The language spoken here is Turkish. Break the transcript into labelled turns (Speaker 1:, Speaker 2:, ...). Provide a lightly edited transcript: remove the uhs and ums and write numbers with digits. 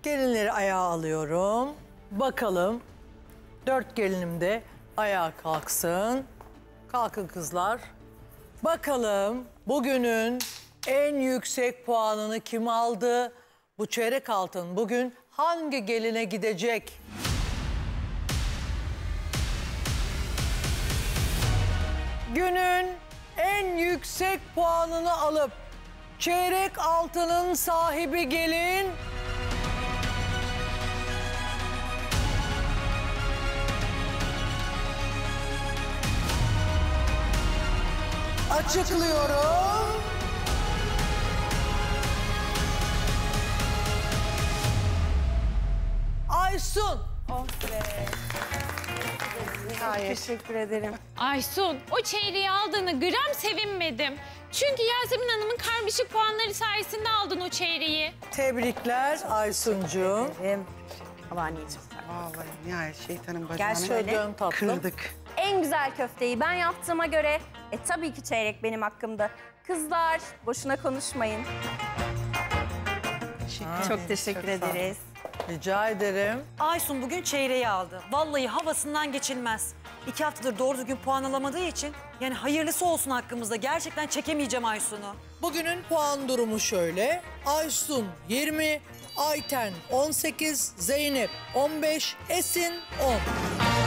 Speaker 1: Gelinleri ayağa alıyorum. Bakalım 4 gelinim de ayağa kalksın. Kalkın kızlar. Bakalım bugünün en yüksek puanını kim aldı? Bu çeyrek altın bugün hangi geline gidecek? Günün en yüksek puanını alıp çeyrek altının sahibi gelin. Açıklıyorum. Aysun.
Speaker 2: Oh be. Teşekkür ederim.
Speaker 3: Aysun, o çeyreği aldığına gram sevinmedim. Çünkü Yasemin Hanım'ın karmaşık puanları sayesinde aldın o çeyreği.
Speaker 1: Tebrikler Aysuncuğum.
Speaker 2: Ama anneciğim.
Speaker 4: Vallahi nihayet şeytanın
Speaker 2: Gel
Speaker 4: bacağını
Speaker 2: şöyle.
Speaker 1: Dön tatlım.
Speaker 4: kırdık.
Speaker 2: En güzel köfteyi ben yaptığıma göre tabii ki çeyrek benim hakkımda. Kızlar boşuna konuşmayın. Çok teşekkür ederiz.
Speaker 1: Rica ederim.
Speaker 5: Aysun bugün çeyreği aldı. Vallahi havasından geçilmez. 2 haftadır doğru düzgün puan alamadığı için yani hayırlısı olsun hakkımızda. Gerçekten çekemeyeceğim Aysun'u.
Speaker 1: Bugünün puan durumu şöyle. Aysun 20, Ayten 18, Zeynep 15, Esin 10.